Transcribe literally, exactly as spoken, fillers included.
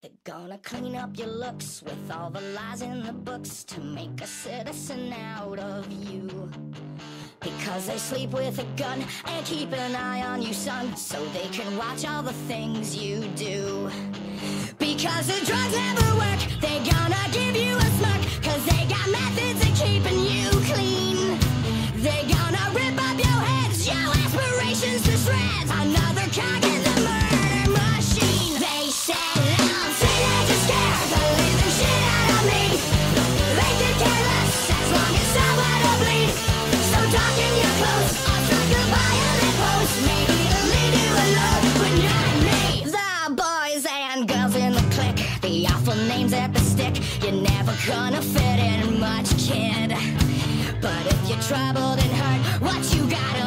They're gonna clean up your looks with all the lies in the books to make a citizen out of you. Because they sleep with a gun and keep an eye on you, son, so they can watch all the things you do. Because the drugs never work, they gonna give you a smirk, cause they got methods of keeping you clean. They gonna rip up your heads, your aspirations to shreds, another cog in the murder machine. They said I'm teenagers scared, the living shit out of me. They could care less as long as someone will bleed. So darken your clothes, I'll strike a violent pose, maybe it'll lead you alone when you're in me. The boys and girls in the clique, the awful names that the stick, you're never gonna fit in much, kid. But if you're troubled and hurt, what you gotta